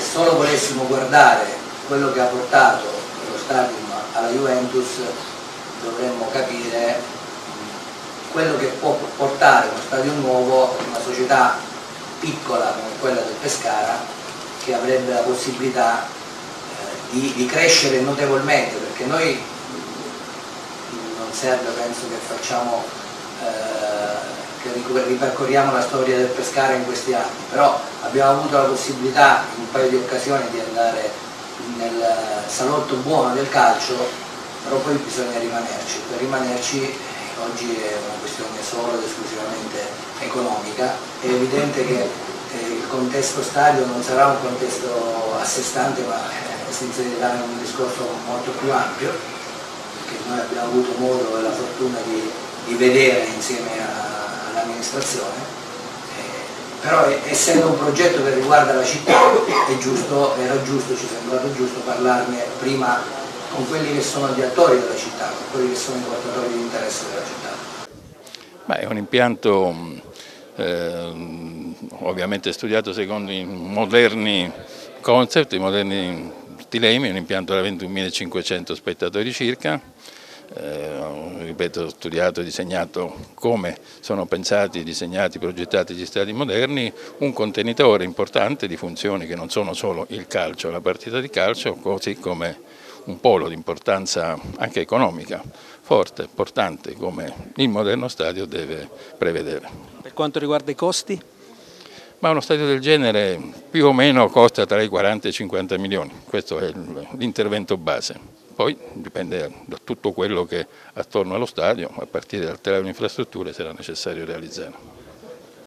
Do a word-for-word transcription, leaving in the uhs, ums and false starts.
solo volessimo guardare quello che ha portato lo stadium alla Juventus dovremmo capire quello che può portare uno stadio nuovo in una società piccola come quella del Pescara, che avrebbe la possibilità eh, di, di crescere notevolmente, perché noi non serve, penso che facciamo eh, che ripercorriamo la storia del Pescara in questi anni, però abbiamo avuto la possibilità in un paio di occasioni di andare nel salotto buono del calcio, però poi bisogna rimanerci. Per rimanerci oggi è una questione solo ed esclusivamente economica. È evidente che eh, il contesto stadio non sarà un contesto a sé stante, ma eh, si inserirà in un discorso molto più ampio, perché noi abbiamo avuto modo e la fortuna di, di vedere insieme all'amministrazione. Però essendo un progetto che riguarda la città è giusto, era giusto, ci è sembrato giusto parlarne prima con quelli che sono gli attori della città, con quelli che sono i portatori di interesse della città. Beh, è un impianto eh, ovviamente studiato secondo i moderni concept, i moderni stilemi, è un impianto da ventunomilacinquecento spettatori circa. Eh, ripeto, studiato e disegnato come sono pensati, disegnati, progettati gli stadi moderni, un contenitore importante di funzioni che non sono solo il calcio, la partita di calcio, così come un polo di importanza anche economica forte, importante, come il moderno stadio deve prevedere. Per quanto riguarda i costi? Ma uno stadio del genere più o meno costa tra i quaranta e i cinquanta milioni, questo è l'intervento base. Poi dipende da tutto quello che attorno allo stadio, a partire da altre infrastrutture, sarà necessario realizzare.